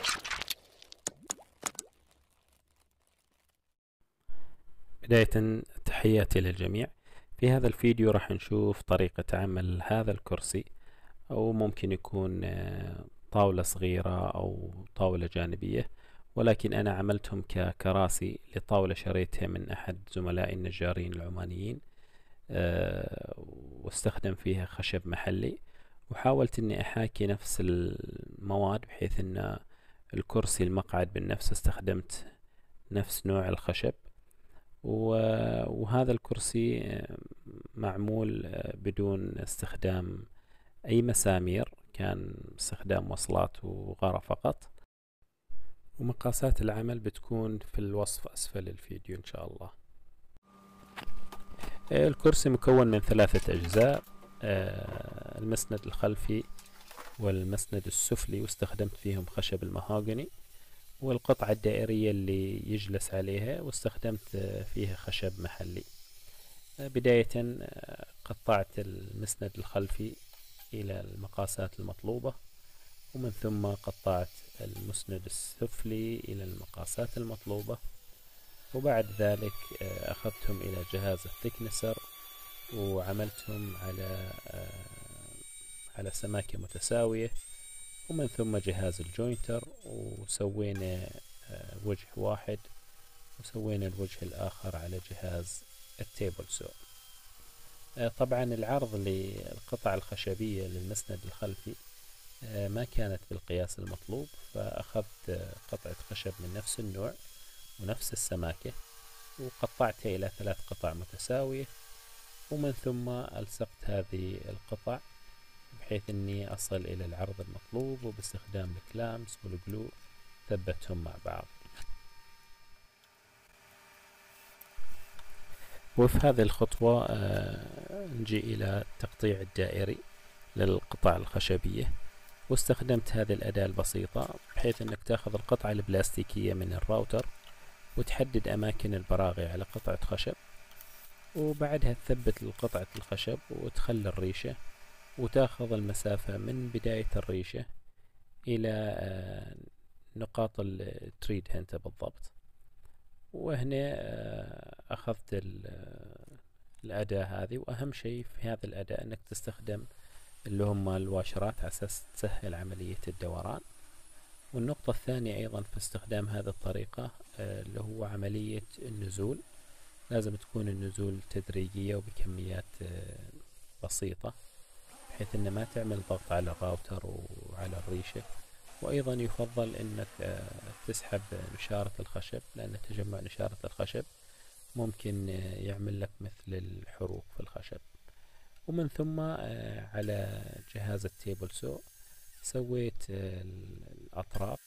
بداية تحياتي للجميع. في هذا الفيديو راح نشوف طريقة عمل هذا الكرسي، أو ممكن يكون طاولة صغيرة أو طاولة جانبية، ولكن أنا عملتهم ككراسي لطاولة شريتها من أحد زملائي النجارين العمانيين، واستخدم فيها خشب محلي، وحاولت أني أحاكي نفس المواد بحيث أن الكرسي المقعد بالنفس استخدمت نفس نوع الخشب. وهذا الكرسي معمول بدون استخدام أي مسامير، كان استخدام وصلات وغرة فقط. ومقاسات العمل بتكون في الوصف أسفل الفيديو إن شاء الله. الكرسي مكون من 3 أجزاء، المسند الخلفي والمسند السفلي، واستخدمت فيهم خشب المهاجني، والقطعة الدائرية اللي يجلس عليها واستخدمت فيها خشب محلي. بداية قطعت المسند الخلفي إلى المقاسات المطلوبة، ومن ثم قطعت المسند السفلي إلى المقاسات المطلوبة، وبعد ذلك أخذتهم إلى جهاز الثيكنسر وعملتهم على سماكة متساوية، ومن ثم جهاز الجوينتر، وسوينا وجه واحد، وسوينا الوجه الآخر على جهاز التيبل سو. طبعا العرض للقطع الخشبية للمسند الخلفي ما كانت بالقياس المطلوب، فأخذت قطعة خشب من نفس النوع ونفس السماكة وقطعتها إلى 3 قطع متساوية، ومن ثم ألصقت هذه القطع بحيث أني أصل إلى العرض المطلوب، وباستخدام الكلامس والجلو ثبتهم مع بعض. وفي هذه الخطوة نجي إلى التقطيع الدائري للقطع الخشبية، واستخدمت هذه الأداة البسيطة بحيث أنك تأخذ القطعة البلاستيكية من الراوتر وتحدد أماكن البراغي على قطعة خشب، وبعدها تثبت قطعة الخشب وتخلي الريشة، وتاخذ المسافة من بداية الريشة إلى نقاط التريد هنت بالضبط. وهنا أخذت الأداة هذه، وأهم شيء في هذا الأداة أنك تستخدم اللي هم الواشرات على أساس تسهل عملية الدوران. والنقطة الثانية أيضا في استخدام هذه الطريقة اللي هو عملية النزول، لازم تكون النزول تدريجية وبكميات بسيطة بحيث أن ما تعمل ضغط على الراوتر وعلى الريشة. وأيضا يفضل أنك تسحب نشارة الخشب، لأن تجمع نشارة الخشب ممكن يعمل لك مثل الحروق في الخشب. ومن ثم على جهاز التيبل سو سويت الأطراف،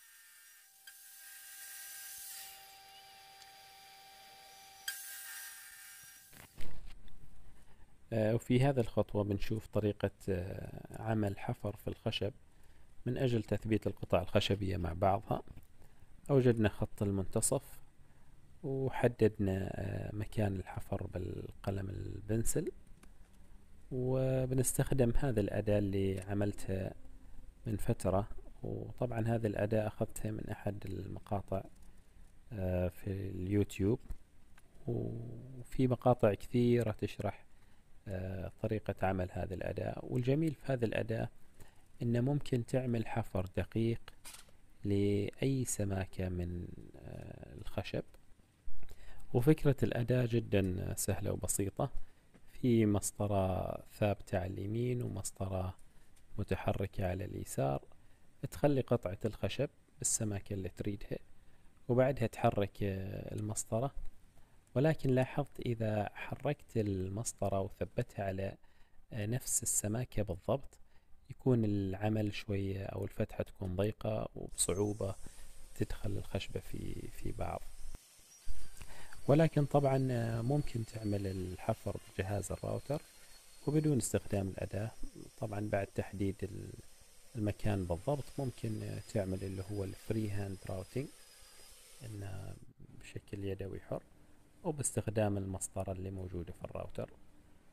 وفي هذه الخطوة بنشوف طريقة عمل حفر في الخشب من أجل تثبيت القطع الخشبية مع بعضها. أوجدنا خط المنتصف، وحددنا مكان الحفر بالقلم البنسل، وبنستخدم هذه الأداة اللي عملتها من فترة. وطبعا هذه الأداة أخذتها من أحد المقاطع في اليوتيوب، وفي مقاطع كثيرة تشرح طريقة عمل هذه الأداة. والجميل في هذه الأداة إنه ممكن تعمل حفر دقيق لأي سماكة من الخشب. وفكرة الأداة جدا سهلة وبسيطة، في مسطرة ثابتة على اليمين ومسطرة متحركة على اليسار، تخلي قطعة الخشب بالسماكة اللي تريدها، وبعدها تحرك المسطرة. ولكن لاحظت إذا حركت المسطرة وثبتها على نفس السماكة بالضبط يكون العمل شوية أو الفتحة تكون ضيقة وبصعوبة تدخل الخشبة في بعض. ولكن طبعا ممكن تعمل الحفر بجهاز الراوتر وبدون استخدام الأداة. طبعا بعد تحديد المكان بالضبط ممكن تعمل اللي هو الفري هاند راوتينج إنه بشكل يدوي حر، أو باستخدام المسطرة اللي موجودة في الراوتر.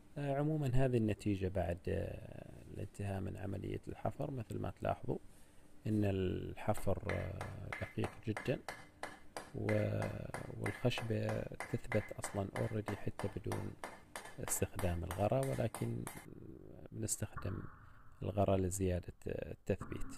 عموما هذه النتيجة بعد الانتهاء من عملية الحفر مثل ما تلاحظوا. ان الحفر دقيق جدا، والخشبة تثبت اصلا اوريدي حتى بدون استخدام الغرة، ولكن بنستخدم الغرة لزيادة التثبيت.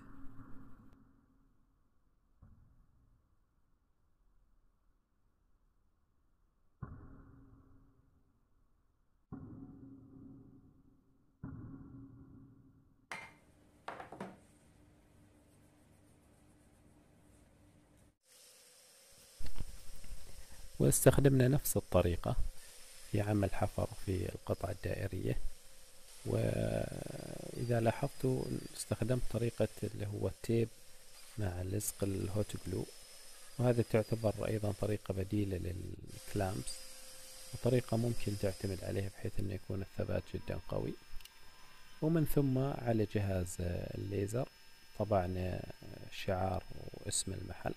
واستخدمنا نفس الطريقة في عمل حفر في القطعة الدائرية. وإذا لاحظتوا استخدمت طريقة اللي هو التيب مع لزق الهوت جلو، وهذا تعتبر أيضا طريقة بديلة للكلامس، وطريقة ممكن تعتمد عليها بحيث أنه يكون الثبات جدا قوي. ومن ثم على جهاز الليزر طبعنا شعار واسم المحل.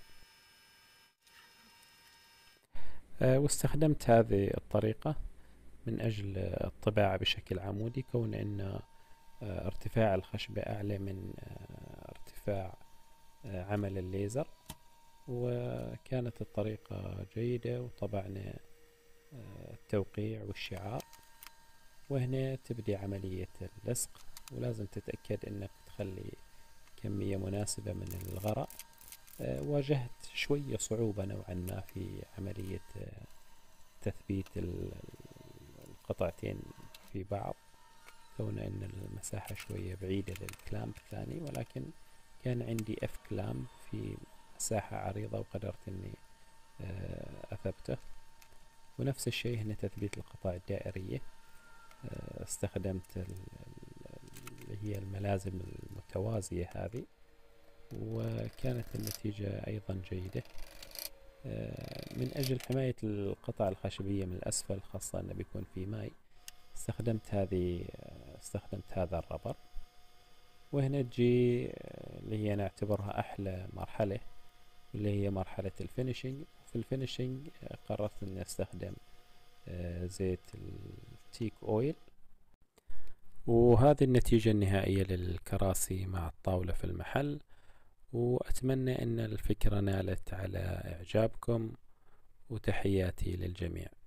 واستخدمت هذه الطريقة من أجل الطباعة بشكل عمودي، كون أن ارتفاع الخشبة أعلى من ارتفاع عمل الليزر، وكانت الطريقة جيدة. وطبعنا التوقيع والشعار، وهنا تبدي عملية اللصق، ولازم تتأكد أنك تخلي كمية مناسبة من الغراء. واجهت شوية صعوبة نوعا ما في عملية تثبيت القطعتين في بعض، كون أن المساحة شوية بعيدة للكلامب الثاني، ولكن كان عندي اف كلامب في مساحة عريضة وقدرت أني أثبته. ونفس الشيء هنا تثبيت القطع الدائرية، استخدمت اللي هي الملازم المتوازية هذه، وكانت النتيجة أيضا جيدة. من أجل حماية القطع الخشبية من الأسفل، خاصة أنه بيكون في ماء، استخدمت هذا الربر. وهنا تجي اللي هي نعتبرها أحلى مرحلة، اللي هي مرحلة الفينيشنج. في الفينيشنج قررت أني أستخدم زيت التيك أويل. وهذه النتيجة النهائية للكراسي مع الطاولة في المحل، وأتمنى أن الفكرة نالت على إعجابكم، وتحياتي للجميع.